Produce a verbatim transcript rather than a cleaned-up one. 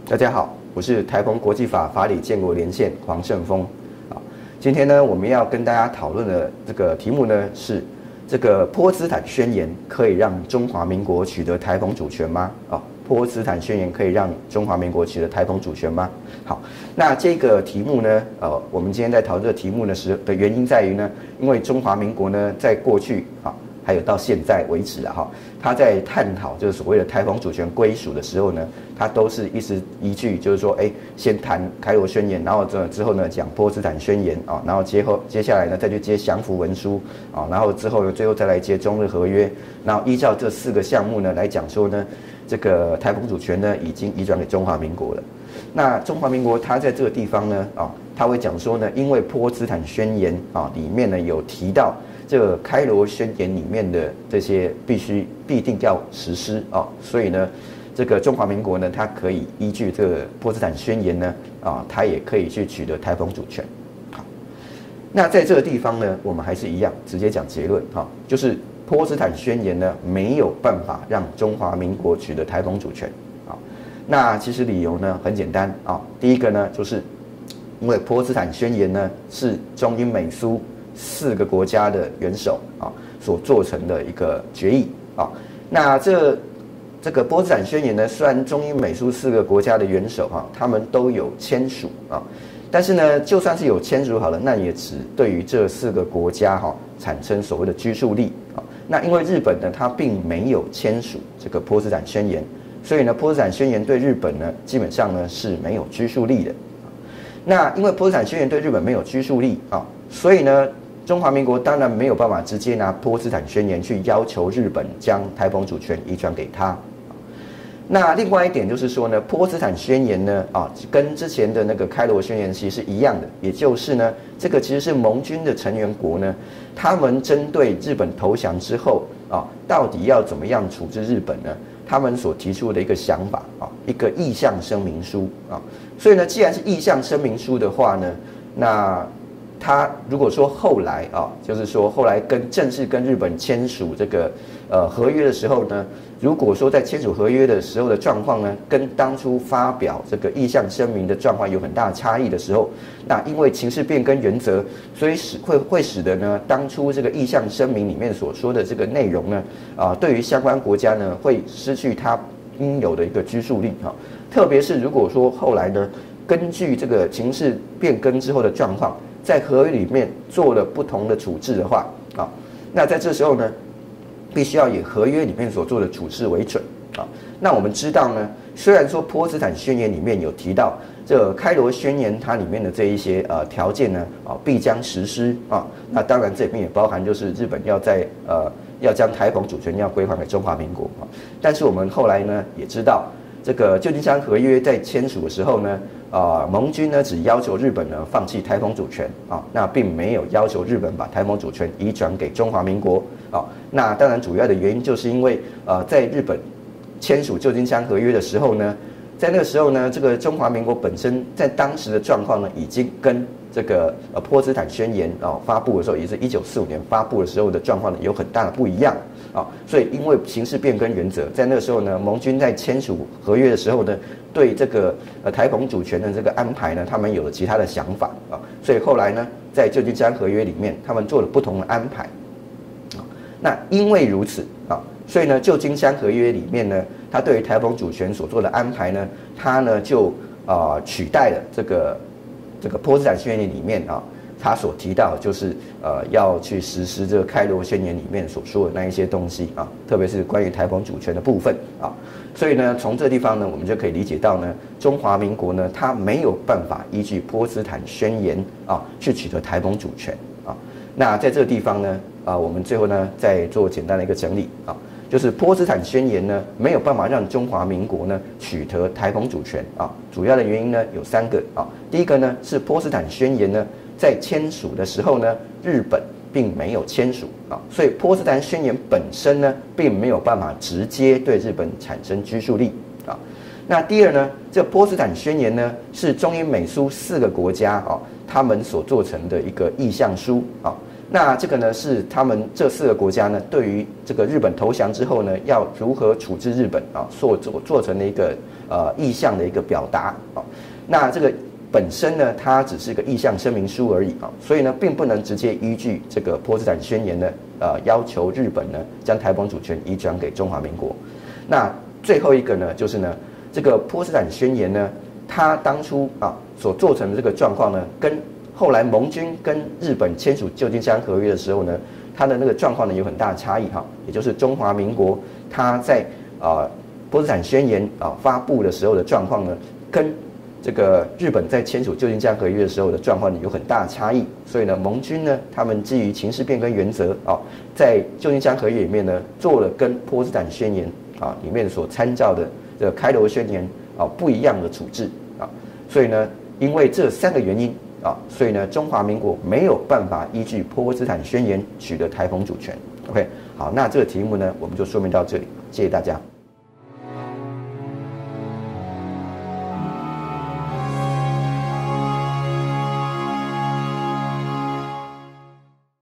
大家好，我是台澎国际法法理建国连线黄胜峰。啊，今天呢，我们要跟大家讨论的这个题目呢是这个波茨坦宣言可以让中华民国取得台澎主权吗？啊，波茨坦宣言可以让中华民国取得台澎主权吗？好，那这个题目呢，呃，我们今天在讨论这个题目的时的原因在于呢，因为中华民国呢，在过去啊。还有到现在为止啊，哈，他在探讨就是所谓的台澎主权归属的时候呢，他都是一直依据就是说，哎，先谈开罗宣言，然后之之后呢讲波茨坦宣言啊，然后接后接下来呢再去接降伏文书啊，然后之后呢最后再来接中日合约，然后依照这四个项目呢来讲说呢，这个台澎主权呢已经移转给中华民国了。那中华民国它在这个地方呢啊，他会讲说呢，因为波茨坦宣言啊里面呢有提到。这个开罗宣言里面的这些必须必定要实施啊，所以呢，这个中华民国呢，它可以依据这个波茨坦宣言呢，啊，它也可以去取得台澎主权。好，那在这个地方呢，我们还是一样直接讲结论哈，就是波茨坦宣言呢没有办法让中华民国取得台澎主权啊。那其实理由呢很简单啊，第一个呢就是因为波茨坦宣言呢是中英美苏。四个国家的元首啊所做成的一个决议啊，那这这个波茨坦宣言呢，虽然中英美苏四个国家的元首哈、啊，他们都有签署啊，但是呢，就算是有签署好了，那也只对于这四个国家哈、啊、产生所谓的拘束力啊。那因为日本呢，它并没有签署这个波茨坦宣言，所以呢，波茨坦宣言对日本呢，基本上呢是没有拘束力的。那因为波茨坦宣言对日本没有拘束力啊，所以呢。中华民国当然没有办法直接拿波茨坦宣言去要求日本将台澎主权移转给他。那另外一点就是说呢，波茨坦宣言呢，啊，跟之前的那个开罗宣言其实是一样的，也就是呢，这个其实是盟军的成员国呢，他们针对日本投降之后啊，到底要怎么样处置日本呢？他们所提出的一个想法啊，一个意向声明书啊。所以呢，既然是意向声明书的话呢，那他如果说后来啊，就是说后来跟正式跟日本签署这个呃合约的时候呢，如果说在签署合约的时候的状况呢，跟当初发表这个意向声明的状况有很大的差异的时候，那因为情势变更原则，所以使会会使得呢，当初这个意向声明里面所说的这个内容呢，啊，对于相关国家呢，会失去它应有的一个拘束力哈。特别是如果说后来呢，根据这个情势变更之后的状况。在合约里面做了不同的处置的话，啊，那在这时候呢，必须要以合约里面所做的处置为准啊。那我们知道呢，虽然说波茨坦宣言里面有提到这个开罗宣言它里面的这一些呃条件呢，啊必将实施啊。那当然这里面也包含就是日本要在呃要将台澎主权要归还给中华民国啊。但是我们后来呢也知道，这个旧金山合约在签署的时候呢。啊、呃，盟军呢只要求日本呢放弃台澎主权啊，那并没有要求日本把台澎主权移转给中华民国啊。那当然主要的原因就是因为呃，在日本签署旧金山合约的时候呢，在那个时候呢，这个中华民国本身在当时的状况呢，已经跟这个呃波茨坦宣言啊、哦、发布的时候，也是一九四五年发布的时候的状况呢，有很大的不一样啊、哦。所以因为形势变更原则，在那个时候呢，盟军在签署合约的时候呢。对这个呃台澎主权的这个安排呢，他们有了其他的想法啊，所以后来呢，在旧金山合约里面，他们做了不同的安排啊。那因为如此啊，所以呢，旧金山合约里面呢，他对于台澎主权所做的安排呢，他呢就啊、呃、取代了这个这个波茨坦宣言里面啊，他所提到就是呃要去实施这个开罗宣言里面所说的那一些东西啊，特别是关于台澎主权的部分啊。所以呢，从这地方呢，我们就可以理解到呢，中华民国呢，它没有办法依据波茨坦宣言啊，去取得台澎主权啊。那在这个地方呢，啊，我们最后呢，再做简单的一个整理啊，就是波茨坦宣言呢，没有办法让中华民国呢取得台澎主权啊。主要的原因呢有三个啊，第一个呢是波茨坦宣言呢，在签署的时候呢，日本。并没有签署啊，所以波茨坦宣言本身呢，并没有办法直接对日本产生拘束力啊。那第二呢，这波茨坦宣言呢，是中英美苏四个国家啊，他们所做成的一个意向书啊。 那这个呢是他们这四个国家呢对于这个日本投降之后呢要如何处置日本啊，做做做成了一个呃意向的一个表达啊。那这个本身呢它只是个意向声明书而已啊，所以呢并不能直接依据这个波茨坦宣言呢呃要求日本呢将台湾主权移转给中华民国。那最后一个呢就是呢这个波茨坦宣言呢它当初啊所做成的这个状况呢跟后来盟军跟日本签署旧金山合约的时候呢，它的那个状况呢有很大的差异哈，也就是中华民国它在啊、呃、波茨坦宣言啊、呃、发布的时候的状况呢，跟这个日本在签署旧金山合约的时候的状况呢有很大的差异，所以呢盟军呢他们基于情势变更原则啊，在旧金山合约里面呢做了跟波茨坦宣言啊里面所参照的这个开罗宣言啊不一样的处置啊，所以呢因为这三个原因。啊，所以呢，中华民国没有办法依据波茨坦宣言取得台澎主权。OK， 好，那这个题目呢，我们就说明到这里，谢谢大家。